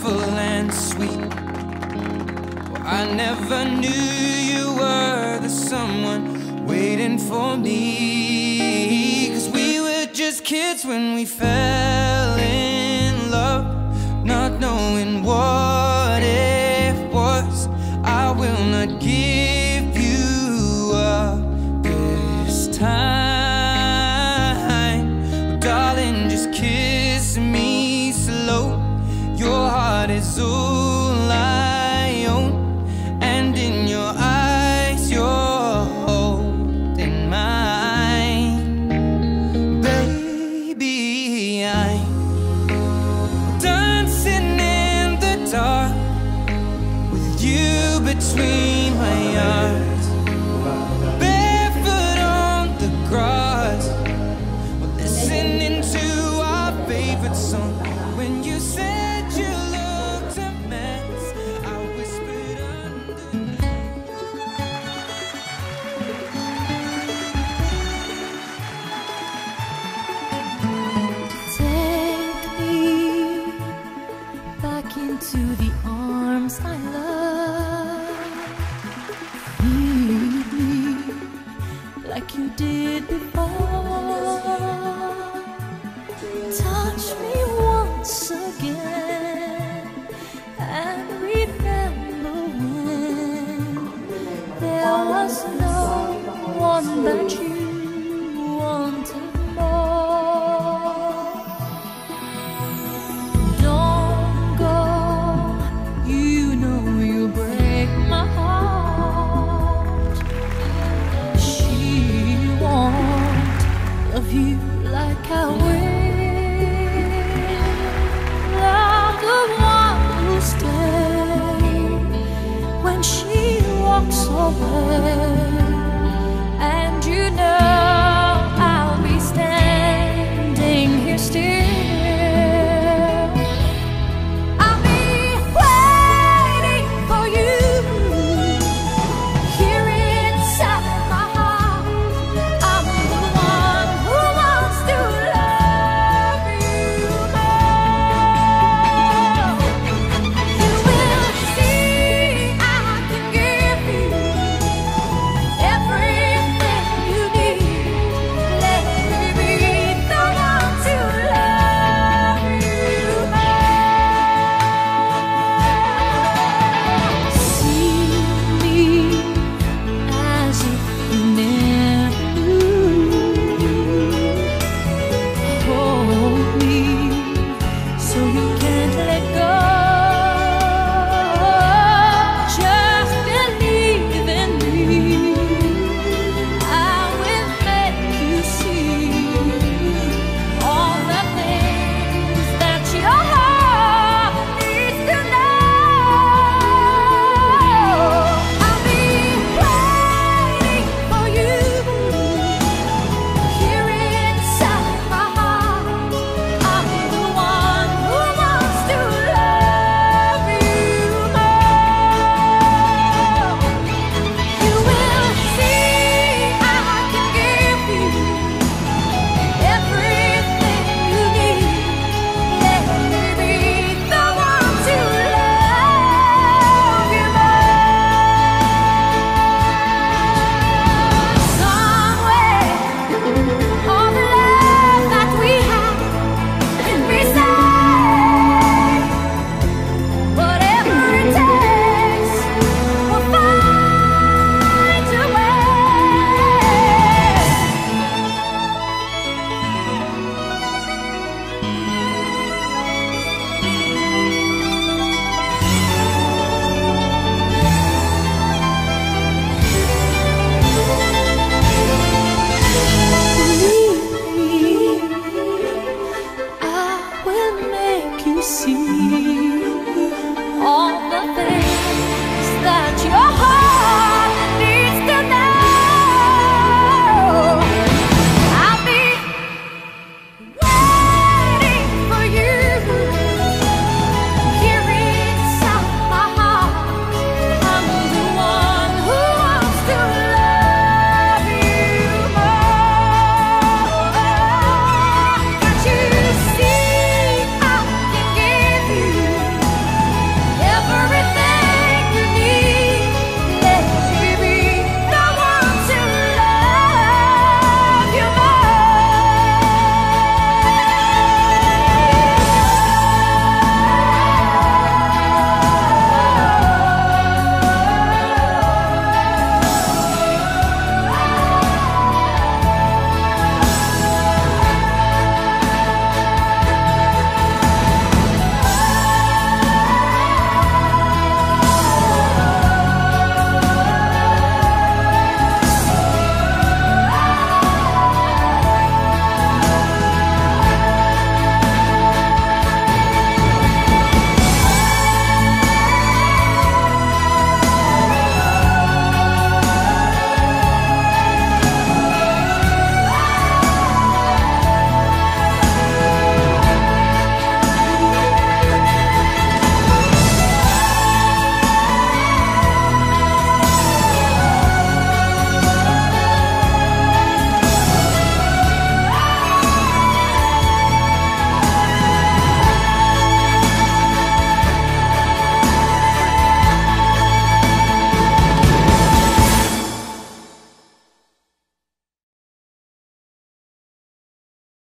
beautiful and sweet. Well, I never knew you were the someone waiting for me. 'Cause we were just kids when we fell in love, not knowing what it was. I will not give you up this time. Darling, just kiss me slow. Your heart is all I own, and in your eyes you're holding mine. Baby, I'm dancing in the dark with you between my arms, barefoot on the grass, listening to our favorite song. When you said you looked a mess, I whispered underneath. Take me back into the arms I love. Feed me like you did before. Touch me once again and remember when there was no one but you.